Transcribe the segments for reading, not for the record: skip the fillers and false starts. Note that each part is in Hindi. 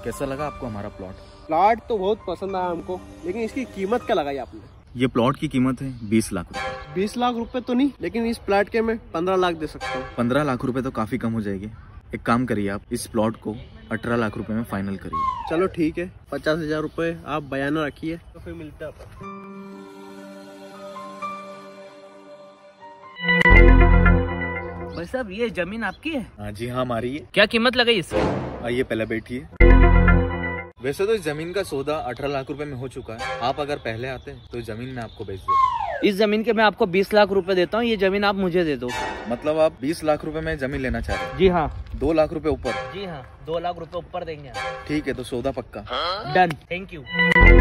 कैसा लगा आपको हमारा प्लॉट? प्लॉट तो बहुत पसंद आया हमको, लेकिन इसकी कीमत क्या लगाई आपने? ये प्लॉट की कीमत है 20 लाख रुपए। 20 लाख रुपए तो नहीं, लेकिन इस प्लॉट के मैं 15 लाख दे सकता हूँ। 15 लाख रुपए तो काफी कम हो जाएगी। एक काम करिए, आप इस प्लॉट को 18 लाख रुपए में फाइनल करिए। चलो ठीक है, 50,000 रुपए आप बयाना रखिए, तो फिर मिलते हैं अपन। भाई साहब, ये जमीन आपकी है? हाँ जी हाँ, हमारी है। क्या कीमत लगाई इसकी? आइए पहले बैठिए। वैसे तो इस जमीन का सौदा 18 लाख रुपए में हो चुका है। आप अगर पहले आते तो इस जमीन में आपको बेच देते। इस जमीन के मैं आपको 20 लाख रुपए देता हूँ, ये जमीन आप मुझे दे दो। मतलब आप 20 लाख रुपए में जमीन लेना चाह रहे हैं? जी हाँ। 2 लाख रुपए ऊपर? जी हाँ, 2 लाख रुपए ऊपर देंगे। ठीक है, तो सौदा पक्का। Done, thank you.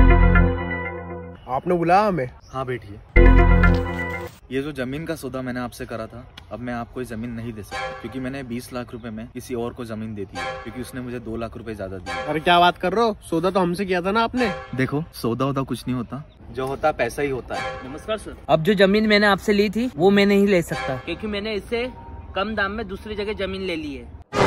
आपने बुलाया हमें? हाँ बैठिए। ये जो जमीन का सौदा मैंने आपसे करा था, अब मैं आपको ये जमीन नहीं दे सकता, क्योंकि मैंने 20 लाख रुपए में किसी और को जमीन दे दी है, क्योंकि उसने मुझे 2 लाख रुपए ज्यादा दिए। अरे क्या बात कर रहे हो, सौदा तो हमसे किया था ना आपने। देखो, सौदा वौदा कुछ नहीं होता, जो होता पैसा ही होता है। नमस्कार सर। अब जो जमीन मैंने आपसे ली थी वो मैं नहीं ले सकता, क्योंकि मैंने इससे कम दाम में दूसरी जगह जमीन ले ली है।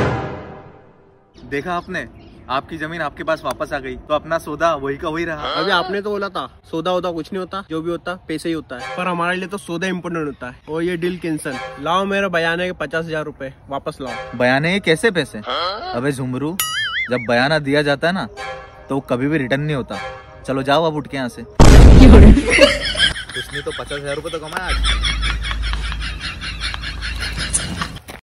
देखा आपने, आपकी जमीन आपके पास वापस आ गई, तो अपना सौदा वही का वही रहा। अभी आपने तो बोला था सौदा वौदा कुछ नहीं होता, जो भी होता पैसे ही होता है, पर हमारे लिए तो सौदा इम्पोर्टेंट होता है। और ये डील कैंसल। लाओ मेरे बयाने के 50,000 रुपए वापस लाओ। बयाने के कैसे पैसे? अबे झुमरू, जब बयाना दिया जाता है ना, तो कभी भी रिटर्न नहीं होता। चलो जाओ अब उठ के यहाँ से। कुछ नहीं तो 50,000 रुपए तो कमाया आज।